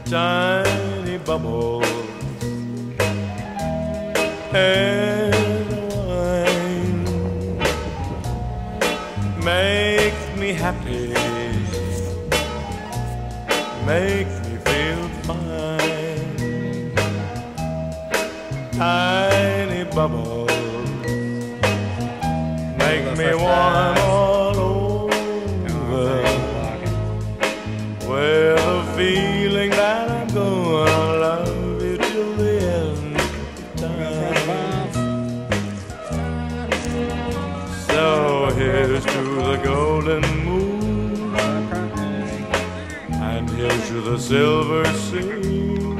tiny bubbles and wine makes me happy, makes me feel fine. Tiny bubbles make me warm all over with a feeling that I'm gonna love you till the end of time. So here's to the golden moon, and here's to the silver sea.